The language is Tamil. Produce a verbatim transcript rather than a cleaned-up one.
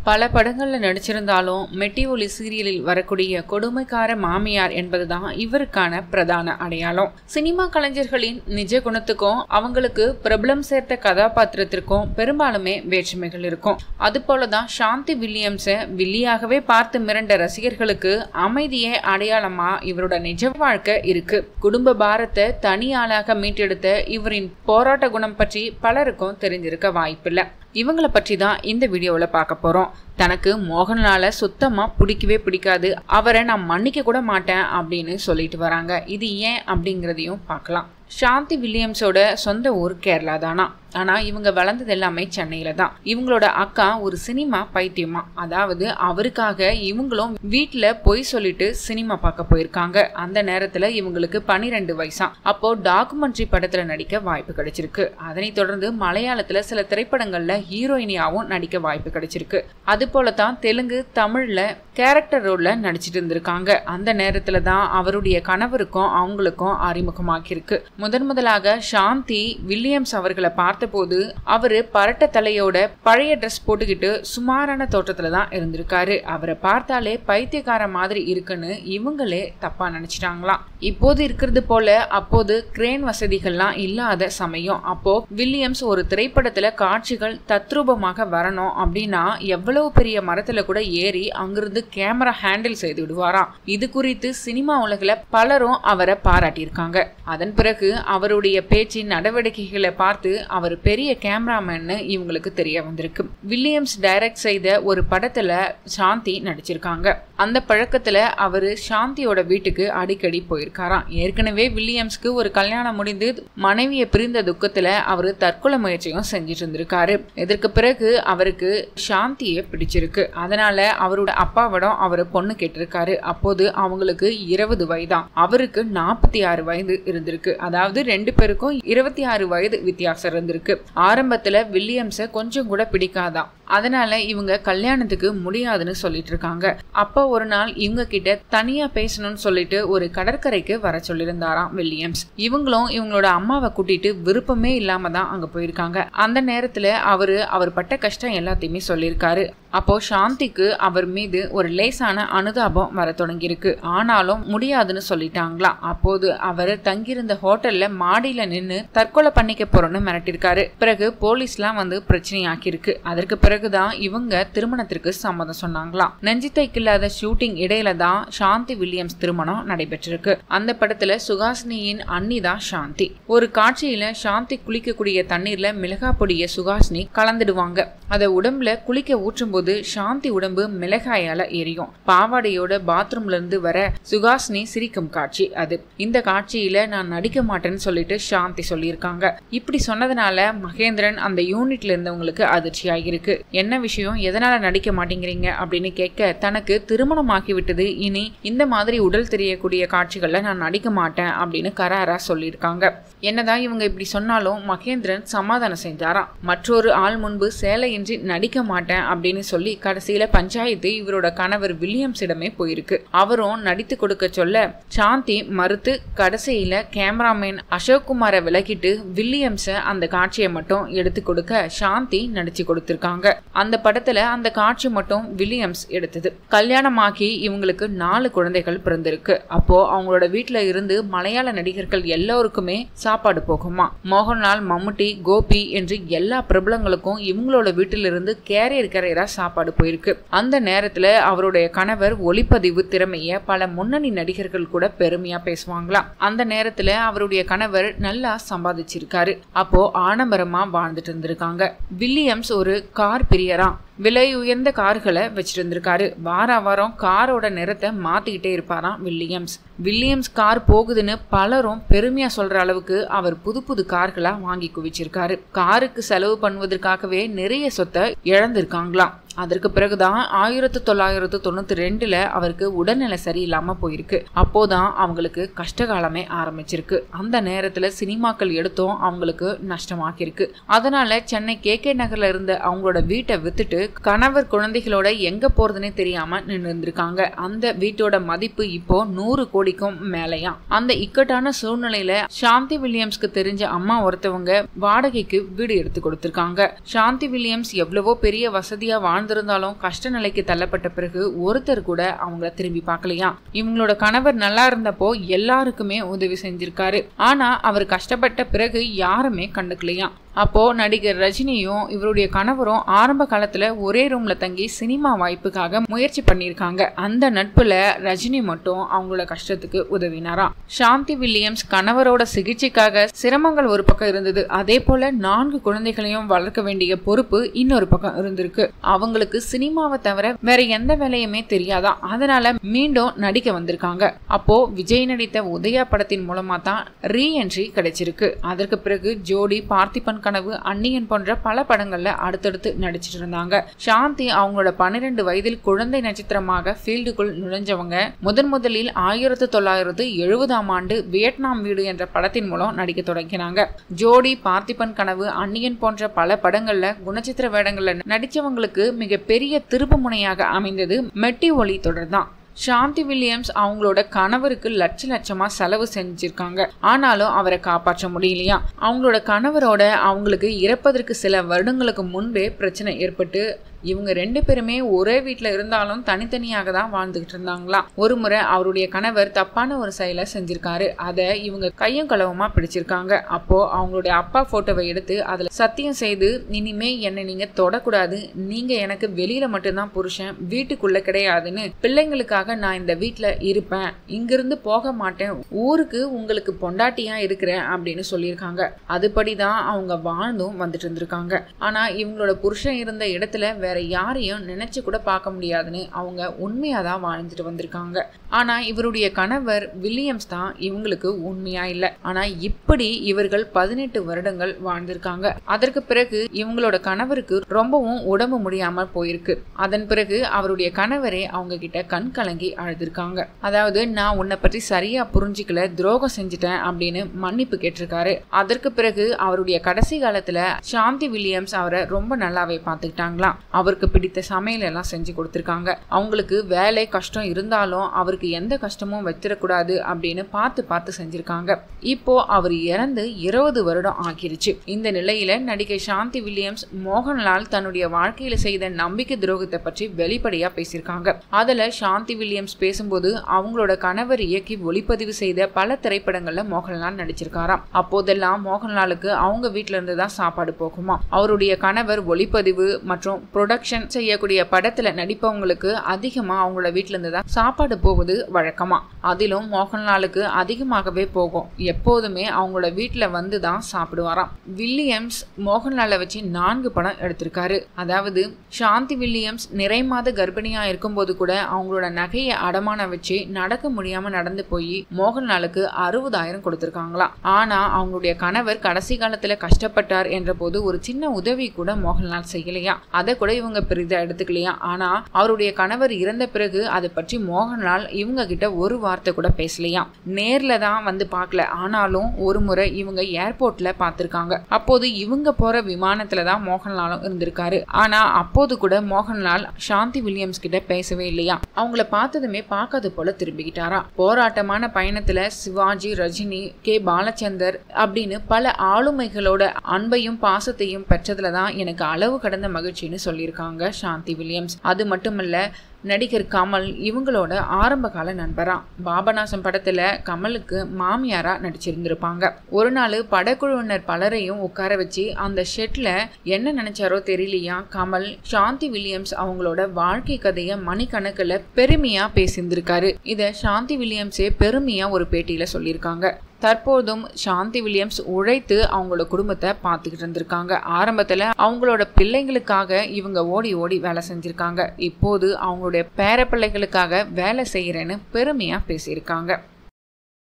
பல படங்கள்ல நடிச்சிருந்தாலும் மெட்டி ஒலி சீரியலில் வரக்கூடிய கொடுமைக்கார மாமியார் என்பதுதான் இவருக்கான பிரதான அடையாளம். சினிமா கலைஞர்களின் நிஜ குணத்துக்கும் அவங்களுக்கு பிரபலம் சேர்த்த கதாபாத்திரத்திற்கும் பெரும்பாலுமே வேற்றுமைகள் இருக்கும். அது போலதான் சாந்தி வில்லியம்ஸை வில்லியாகவே பார்த்து மிரண்ட ரசிகர்களுக்கு அமைதியே அடையாளமா இவரோட நிஜ வாழ்க்கை இருக்கு. குடும்ப பாரத்தை தனி ஆளாக மீட்டெடுத்த இவரின் போராட்ட குணம் பற்றி பலருக்கும் தெரிஞ்சிருக்க வாய்ப்பில்லை. இவங்களை பற்றி தான் இந்த வீடியோவில் பார்க்க போறோம். தனக்கு மோகன்லாலை சுத்தமா பிடிக்கவே பிடிக்காது, அவரை நான் மன்னிக்க கூட மாட்டேன் அப்படின்னு சொல்லிட்டு வராங்க. இது ஏன் அப்படிங்கிறதையும் பார்க்கலாம். சாந்தி வில்லியம்ஸோட சொந்த ஊர் கேரளா தானா, ஆனா இவங்க வளர்ந்தது எல்லாமே சென்னையில தான். இவங்களோட அக்கா ஒரு சினிமா பைத்தியமா, அதாவது அவருக்காக இவங்களும் வீட்டுல பொய் சொல்லிட்டு சினிமா பார்க்க போயிருக்காங்க. அந்த நேரத்துல இவங்களுக்கு பனிரெண்டு வயசா. அப்போ டாக்குமெண்ட்ரி படத்துல நடிக்க வாய்ப்பு கிடைச்சிருக்கு. அதனை தொடர்ந்து மலையாளத்துல சில திரைப்படங்கள்ல ஹீரோயினியாவும் நடிக்க வாய்ப்பு கிடைச்சிருக்கு. அது போலதான் தெலுங்கு தமிழ்ல கேரக்டர் ரோல்ல நடிச்சிட்டு இருந்திருக்காங்க. அந்த நேரத்துல தான் அவருடைய கணவருக்கும் அவங்களுக்கும் அறிமுகமாக்கிருக்கு. முதன் முதலாக சாந்தி வில்லியம்ஸ் அவர்களை பார்த்தபோது அவரு பரட்ட தலையோட பழைய ட்ரெஸ் போட்டுக்கிட்டு சுமாரான தோற்றத்துல தான் இருந்திருக்காரு. அவரை பார்த்தாலே பைத்தியக்கார மாதிரி இருக்குன்னு இவங்களே தப்பா நினைச்சிட்டாங்களாம். இப்போது இருக்கிறது போல அப்போது கிரேன் வசதிகள்லாம் இல்லாத சமயம். அப்போ வில்லியம்ஸ் ஒரு திரைப்படத்துல காட்சிகள் தத்ரூபமாக வரணும் அப்படின்னா எவ்வளவு பெரிய மரத்துல கூட ஏறி அங்கிருந்து கேமரா ஹேண்டில் செய்து விடுவாராம். இது குறித்து சினிமா உலகில பலரும் அவரை பாராட்டியிருக்காங்க. அதன் பிறகு அவருடைய பேச்சின் நடவடிக்கைகளை பார்த்து அவர் பெரிய கேமராமேன்னு இவங்களுக்கு தெரிய வந்திருக்கு. வில்லியம்ஸ் டைரக்ட் செய்த ஒரு படத்துல சாந்தி நடிச்சிருக்காங்க. அந்த பழக்கத்துல அவரு சாந்தியோட வீட்டுக்கு அடிக்கடி போயிருக்காராம். ஏற்கனவே வில்லியம்ஸ்க்கு ஒரு கல்யாணம் முடிந்து மனைவியை பிரிந்த துக்கத்துல அவரு தற்கொலை முயற்சியும் செஞ்சிட்டு இருந்திருக்காரு. இதற்கு பிறகு அவருக்கு சாந்தியை பிடிச்சிருக்கு. அதனால அவரோட அப்பாவிடம் அவரு பொண்ணு கேட்டிருக்காரு. அப்போது அவங்களுக்கு இருபது வயதான், அவருக்கு நாற்பத்தி ஆறு வயது இருந்திருக்கு. அதாவது ரெண்டு பேருக்கும் இருபத்தி ஆறு வயது வித்தியாசம் இருந்திருக்கு. ஆரம்பத்துல வில்லியம்ஸை கொஞ்சம் கூட பிடிக்காதான், அதனால இவங்க கல்யாணத்துக்கு முடியாதுன்னு சொல்லிட்டு இருக்காங்க. அப்ப ஒரு நாள் இவங்க கிட்ட தனியா பேசணும்னு சொல்லிட்டு ஒரு கடற்கரைக்கு வர சொல்லியிருந்தாராம் வில்லியம்ஸ். இவங்களும் இவங்களோட அம்மாவை கூட்டிட்டு விருப்பமே இல்லாம தான் அங்க போயிருக்காங்க. அந்த நேரத்துல அவரு அவர் பட்ட கஷ்டம் எல்லாத்தையுமே சொல்லியிருக்காரு. அப்போ சாந்திக்கு அவர் மீது ஒரு லேசான அனுதாபம் வர தொடங்கியிருக்கு. ஆனாலும் முடியாதுன்னு சொல்லிட்டாங்களாம். அப்போது அவர் தங்கியிருந்த ஹோட்டல்ல மாடியில நின்று தற்கொலை பண்ணிக்க போறோம்னு மிரட்டிருக்காரு. பிறகு போலீஸ்லாம் வந்து பிரச்சனையாக்கி இருக்கு. அதற்கு பிறகுதான் இவங்க திருமணத்திற்கு சம்மதம் சொன்னாங்களாம். நெஞ்சித்தைக்கில்லாத ஷூட்டிங் இடையில தான் சாந்தி வில்லியம்ஸ் திருமணம் நடைபெற்றிருக்கு. அந்த படத்துல சுகாசினியின் அண்ணி தான் சாந்தி. ஒரு காட்சியில சாந்தி குளிக்கக்கூடிய தண்ணீர்ல மிளகா பொடிய சுகாசினி கலந்துடுவாங்க. அதை உடம்புல குளிக்க ஊற்றும் போது சாந்தி உடம்பு மிளகாயால எரியும். பாவாடையோட பாத்ரூம்ல இருந்து வர சுகாசினி சிரிக்கும் காட்சி அது. இந்த காட்சியில நான் நடிக்க மாட்டேன்னு சொல்லிட்டு சாந்தி சொல்லியிருக்காங்க. இப்படி சொன்னதுனால மகேந்திரன் அந்த யூனிட்ல இருந்தவங்களுக்கு அதிர்ச்சி ஆகிருக்கு. என்ன விஷயம், எதனால நடிக்க மாட்டேங்கிறீங்க அப்படின்னு கேட்க, தனக்கு திருமணம் ஆகி விட்டது, இனி இந்த மாதிரி உடல் தெரியக்கூடிய காட்சிகள்ல நான் நடிக்க மாட்டேன் அப்படின்னு கராரா சொல்லியிருக்காங்க. என்னதான் இவங்க இப்படி சொன்னாலும் மகேந்திரன் சமாதானம் செஞ்சாராம். மற்றொரு ஆள் முன்பு சேலையின்றி நடிக்க மாட்டேன் அப்படின்னு சொல்லி கடைசியில பஞ்சாயத்து இவரோட கணவர் வில்லியம்ஸிடமே போயிருக்கு. அவரும் நடித்து கொடுக்க சொல்ல சாந்தி மறுத்து கடைசியில கேமராமேன் அசோக் குமாரை விலகிட்டு வில்லியம்ஸ அந்த காட்சியை மட்டும் எடுத்து கொடுக்க சாந்தி நடிச்சு கொடுத்திருக்காங்க. அந்த படத்துல அந்த காட்சி மட்டும் வில்லியம்ஸ் எடுத்தது. கல்யாணமாகி இவங்களுக்கு நாலு குழந்தைகள் பிறந்திருக்கு. அப்போ அவங்களோட வீட்டுல இருந்து மலையாள நடிகர்கள் எல்லோருக்குமே சாப்பாடு போகுமா. மோகன்லால், மம்முட்டி, கோபி என்று எல்லா பிரபலங்களுக்கும் இவங்களோட வீட்டிலிருந்து கேரியர் கேரியரா சாப்பாடு போயிருக்கு. அந்த நேரத்துல அவருடைய கணவர் ஒளிப்பதிவு திறமைய பல முன்னணி நடிகர்கள் கூட பெருமையா பேசுவாங்களாம். அந்த நேரத்துல அவருடைய கணவர் நல்லா சம்பாதிச்சிருக்காரு. அப்போ ஆடம்பரமா வாழ்ந்துட்டு இருந்திருக்காங்க. வில்லியம்ஸ் ஒரு கார் பிரியரா, விலை உயர்ந்த கார்களை வச்சிட்டு இருந்திருக்காரு. வார வாரம் காரோட நிறத்தை மாத்திக்கிட்டே இருப்பாராம் வில்லியம்ஸ். வில்லியம்ஸ் கார் போகுதுன்னு பலரும் பெருமையா சொல்ற அளவுக்கு அவர் புது புது கார்களா வாங்கி குவிச்சிருக்காரு. காருக்கு செலவு பண்ணுவதற்காகவே நிறைய சொத்தை இழந்திருக்காங்களாம். அதற்கு பிறகுதான் ஆயிரத்தி தொள்ளாயிரத்து தொண்ணூத்தி ரெண்டுல அவருக்கு உடல்நிலை சரியில்லாம போயிருக்கு. அப்போதான் அவங்களுக்கு கஷ்டகாலமே ஆரம்பிச்சிருக்கு. அந்த நேரத்துல சினிமாக்கள் எடுத்தும் அவங்களுக்கு நஷ்டமாக்கிருக்கு. அதனால சென்னை கே கே நகர்ல இருந்த அவங்களோட வீட்டை வித்துட்டு கணவர் குழந்தைகளோட எங்க போறதுன்னே தெரியாம நின்று இருந்திருக்காங்க. அந்த வீட்டோட மதிப்பு இப்போ நூறு கோடிக்கும் மேலையா. அந்த இக்கட்டான சூழ்நிலையில சாந்தி வில்லியம்ஸ்க்கு தெரிஞ்ச அம்மா ஒருத்தவங்க வாடகைக்கு வீடு எடுத்து கொடுத்திருக்காங்க. சாந்தி வில்லியம்ஸ் எவ்வளவோ பெரிய வசதியா வாழ்ந்திருந்தாலும் கஷ்ட நிலைக்கு தள்ளப்பட்ட பிறகு ஒருத்தர் கூட அவங்கள திரும்பி பார்க்கலையா. இவங்களோட கணவர் நல்லா இருந்தப்போ எல்லாருக்குமே உதவி செஞ்சிருக்காரு. ஆனா அவர் கஷ்டப்பட்ட பிறகு யாருமே கண்டுக்கலையா. அப்போ நடிகர் ரஜினியும் இவருடைய கணவரும் ஆரம்ப காலத்துல ஒரே ரூம்ல தங்கி சினிமா வாய்ப்புக்காக முயற்சி பண்ணிருக்காங்க. அந்த நட்புல ரஜினி மட்டும் அவங்களோட கஷ்டத்துக்கு உதவினாராம். சாந்தி வில்லியம்ஸ் கணவரோட சிகிச்சைக்காக சிரமங்கள் ஒரு பக்கம் இருந்தது. அதே போல நான்கு குழந்தைகளையும் வளர்க்க வேண்டிய பொறுப்பு இன்னொரு பக்கம் இருந்திருக்கு. அவங்களுக்கு சினிமாவை தவிர வேற எந்த வேலையுமே தெரியாதா. அதனால மீண்டும் நடிக்க வந்திருக்காங்க. அப்போ விஜய் நடித்த உதயா படத்தின் மூலமா தான் ரீ என்ட்ரி கிடைச்சிருக்கு. அதற்கு பிறகு ஜோடி, பார்த்திபன் கனவு, அன்னியன் போன்ற பல படங்கள்ல அடுத்தடுத்து நடிச்சிட்டு இருந்தாங்க. சாந்தி அவங்களோட பன்னிரண்டு வயதில் குழந்தை நட்சத்திரமாக ஃபீல்டுக்குள் நுழைஞ்சவங்க. முதன் முதலில் ஆயிரத்தி தொள்ளாயிரத்து எழுபதாம் ஆண்டு வியட்நாம் வீடு என்ற படத்தின் மூலம் நடிக்க தொடங்கினாங்க. ஜோடி, பார்த்திபன் கனவு, அன்னியன் போன்ற பல படங்கள்ல குணச்சித்திர வேடங்கள்ல நடிச்சவங்களுக்கு மிக பெரிய திருப்பு முனையாக அமைந்தது மெட்டி ஒலி தொடர் தான். சாந்தி வில்லியம்ஸ் அவங்களோட கணவருக்கு லட்ச லட்சமா செலவு செஞ்சிருக்காங்க. ஆனாலும் அவரை காப்பாற்ற முடியலையா. அவங்களோட கணவரோட அவங்களுக்கு இறப்பதற்கு சில வருடங்களுக்கு முன்பே பிரச்சனை ஏற்பட்டு இவங்க ரெண்டு பேருமே ஒரே வீட்டுல இருந்தாலும் தனித்தனியாக தான் வாழ்ந்துகிட்டு இருந்தாங்களாம். ஒரு முறை அவருடைய கணவர் தப்பான ஒரு செயலை செஞ்சிருக்காரு. அதை இவங்க கையும் களவுமா பிடிச்சிருக்காங்க. அப்போ அவங்களுடைய அப்பா போட்டோவை எடுத்து அதுல சத்தியம் செய்து, இனிமே என்னை நீங்க தொடக்கூடாது, நீங்க எனக்கு வெளியில மட்டும்தான் புருஷன், வீட்டுக்குள்ள கிடையாதுன்னு, பிள்ளைங்களுக்காக நான் இந்த வீட்டுல இருப்பேன், இங்கிருந்து போக மாட்டேன், ஊருக்கு உங்களுக்கு பொண்டாட்டியா இருக்கிறேன் அப்படின்னு சொல்லியிருக்காங்க. அதுபடிதான் அவங்க வாழ்ந்தும் வந்துட்டு இருந்திருக்காங்க. ஆனா இவங்களோட புருஷன் இருந்த இடத்துல வேற யாரையும் நினைச்சு கூட பார்க்க முடியாதுன்னு அவங்க உண்மையாதான் வாழ்ந்துட்டு வந்திருக்காங்க. ஆனா இவருடைய கணவர் வில்லியம்ஸ் தான் இவங்களுக்கு உண்மையா இல்ல. ஆனா இப்படி இவர்கள் பதினெட்டு வருடங்கள் வாழ்ந்திருக்காங்க. அதற்கு பிறகு இவங்களோட கணவருக்கு ரொம்பவும் உடம்பு முடியாம போயிருக்கு. அதன் பிறகு அவருடைய கணவரே அவங்க கிட்ட கண் கலங்கி அழுதுருக்காங்க. அதாவது, நான் உன்னை பற்றி சரியா புரிஞ்சிக்கல, துரோகம் செஞ்சுட்டேன் அப்படின்னு மன்னிப்பு கேட்டிருக்காரு. அதற்கு பிறகு அவருடைய கடைசி காலத்துல சாந்தி வில்லியம்ஸ் அவரை ரொம்ப நல்லாவே பார்த்துக்கிட்டாங்களாம். அவருக்கு பிடித்த சமையல் எல்லாம் செஞ்சு கொடுத்திருக்காங்க. அவங்களுக்கு வேலை கஷ்டம் இருந்தாலும் அவருக்கு எந்த கஷ்டமும் வச்சிடக்கூடாது அப்படின்னு பார்த்து பார்த்து செஞ்சிருக்காங்க. இப்போ அவர் இறந்து இருபது வருடம் ஆகிருச்சு. இந்த நிலையில நடிகை சாந்தி வில்லியம்ஸ் மோகன்லால் தன்னுடைய வாழ்க்கையில செய்த நம்பிக்கை துரோகத்தை பற்றி வெளிப்படையா பேசியிருக்காங்க. அதுல சாந்தி வில்லியம்ஸ் பேசும்போது அவங்களோட கணவர் இயக்கி ஒளிப்பதிவு செய்த பல திரைப்படங்கள்ல மோகன்லால் நடிச்சிருக்காராம். அப்போதெல்லாம் மோகன்லாலுக்கு அவங்க வீட்டுல இருந்து தான் சாப்பாடு போகுமா. அவருடைய கணவர் ஒளிப்பதிவு மற்றும் ப்ரொடக்ஷன் செய்யக்கூடிய படத்துல நடிப்பவங்களுக்கு அதிகமா அவங்களோட வீட்டுல இருந்து தான் சாப்பாடு போவது வழக்கமா. அதிலும் மோகன்லாலுக்கு அதிகமாகவே போகும். எப்போதுமே அவங்களோட வீட்டுல வந்து தான் சாப்பிடுவாராம். வில்லியம்ஸ் மோகன்லாலை வச்சு நான்கு படம் எடுத்திருக்காரு. அதாவது, சாந்தி வில்லியம்ஸ் நிறை மாத கர்ப்பிணியா இருக்கும் போது கூட அவங்களோட நகையை அடமான வச்சு நடக்க முடியாம நடந்து போய் மோகன்லாலுக்கு அறுபதாயிரம் கொடுத்திருக்காங்களாம். ஆனா அவங்களுடைய கணவர் கடைசி காலத்துல கஷ்டப்பட்டார் என்ற போது ஒரு சின்ன உதவி கூட மோகன்லால் செய்யலையா. அதை கூட இவங்க பெரிதா எடுத்துக்கலையா. ஆனா அவருடைய கணவர் இறந்த பிறகு அதை பற்றி மோகன்லால் இவங்க கிட்ட ஒரு வார்த்தை கூட பேசலையா. நேர்ல தான் வந்து பார்க்கல. ஆனாலும் ஒரு முறை இவங்க ஏர்போர்ட்ல பார்த்திருக்காங்க. அப்போது இவங்க போற விமானத்துல தான் மோகன்லாலும் இருந்திருக்காரு. ஆனா அப்போது கூட மோகன்லால் சாந்தி வில்லியம்ஸ் கிட்ட பேசவே இல்லையா. அவங்கள பார்த்ததுமே பார்க்காத போல திரும்பிக்கிட்டாரா. போராட்டமான பயணத்துல சிவாஜி, ரஜினி, கே பாலச்சந்தர் அப்படின்னு பல ஆளுமைகளோட அன்பையும் பாசத்தையும் பெற்றதுலதான் எனக்கு அளவு கடந்த மகிழ்ச்சின்னு சொல்லியிருக்காங்க சாந்தி வில்லியம்ஸ். அது மட்டுமல்ல, நடிகர் கமல் இவங்களோட ஆரம்ப கால நண்பரா. பாபநாசம் படத்துல கமலுக்கு மாமியாரா நடிச்சிருந்திருப்பாங்க. ஒரு நாள் படக்குழுவினர் பலரையும் உட்கார வச்சு அந்த ஷெட்ல என்ன நினைச்சாரோ தெரியலையா, கமல் சாந்தி வில்லியம்ஸ் அவங்களோட வாழ்க்கை கதைய மணிக்கணக்குல பெருமையா பேசியிருந்திருக்காரு. இத சாந்தி வில்லியம்ஸே பெருமையா ஒரு பேட்டியில சொல்லியிருக்காங்க. தற்போதும் சாந்தி வில்லியம்ஸ் உழைத்து அவங்களோட குடும்பத்தை பார்த்துக்கிட்டு இருந்திருக்காங்க. ஆரம்பத்துல அவங்களோட பிள்ளைங்களுக்காக இவங்க ஓடி ஓடி வேலை செஞ்சிருக்காங்க. இப்போது அவங்களுடைய பேர பிள்ளைகளுக்காக வேலை செய்யறேன்னு பெருமையா பேசியிருக்காங்க.